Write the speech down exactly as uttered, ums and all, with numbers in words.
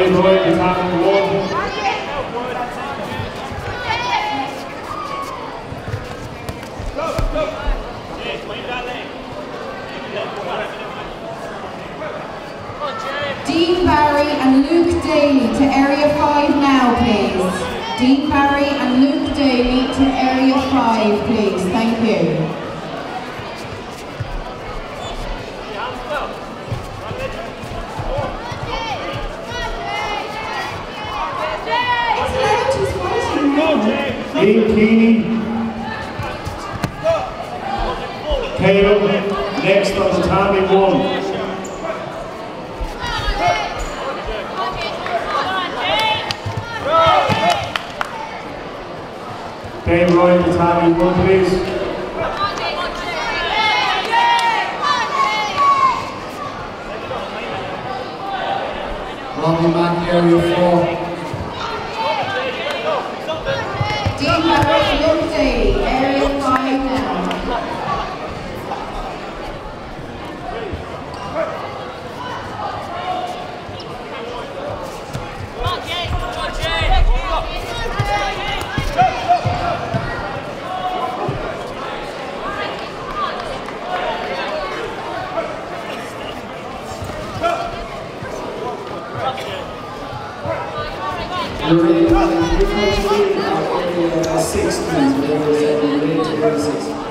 Dave Wright is having one. Dean Barry and Luke Daly to area five now, please. Dean Barry and Luke Daly to area five, please. Thank you. Ian Keeney. Caleb next on the timing one. Dave Wright, the timing one, please. Robbie Mack, area four. Dean Barry, Luke Daly, area five now. You're ready, you're ready to lead area six, please. We're ready to area six.